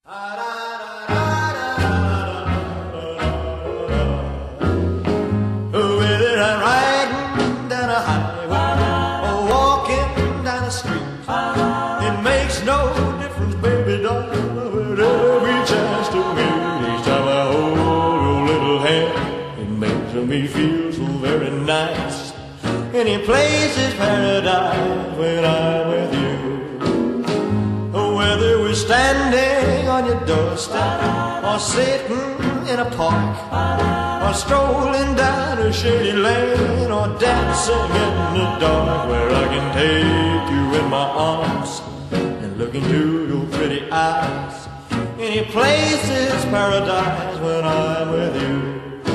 Whether I'm riding down a highway or walking down a street, it makes no difference, baby doll, wherever we chance to meet. Each time I hold your little hand, it makes me feel so very nice. Any place is paradise when I'm with you. Whether we're standing on your doorstep or sitting in a park or strolling down a shady lane or dancing in the dark, where I can take you in my arms and look into your pretty eyes. Any place is paradise when I'm with you.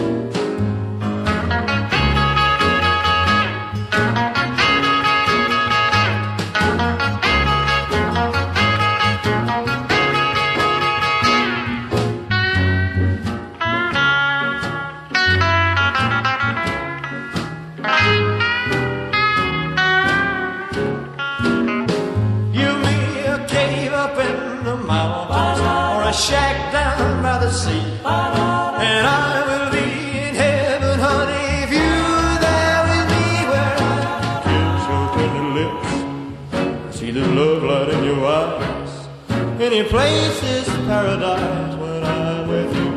A shack down by the sea, and I will be in heaven, honey, if you're there with me, where I kiss your tender lips, see the love light in your eyes. Any place is paradise when I'm with you.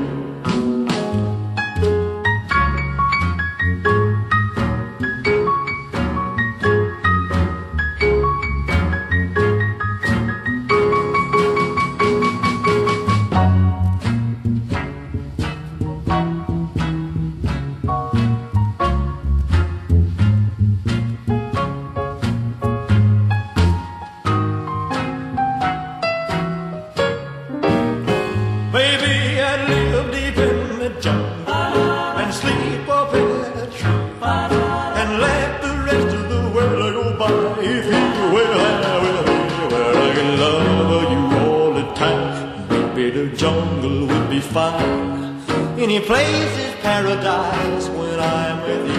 Maybe I'd live deep in the jungle and sleep up in a tree and let the rest of the world go by if you were there with me, where I can love you all the time. Maybe the jungle would be fine. Any place is paradise when I'm with you.